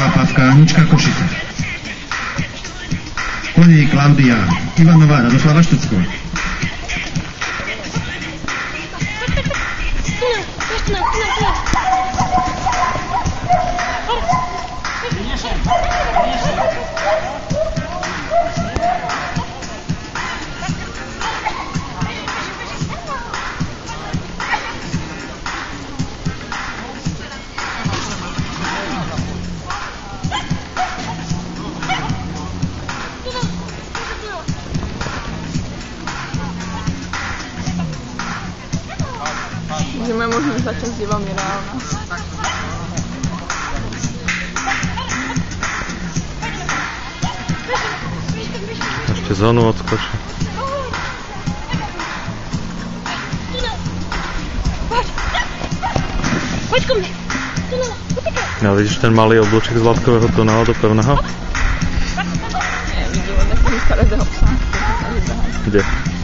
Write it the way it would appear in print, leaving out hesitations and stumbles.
Pavka, Anička Košice. Koní Klaudia Ivanová, Radoslava Štucková. Můžeme možná začít s divami reálna. Ešte zónu odskočí. Poď ko mne. Ja vidíš ten malý oblúčik z látkového tunela do pevného? Nie, vidím od nejakého starého psa. Kde?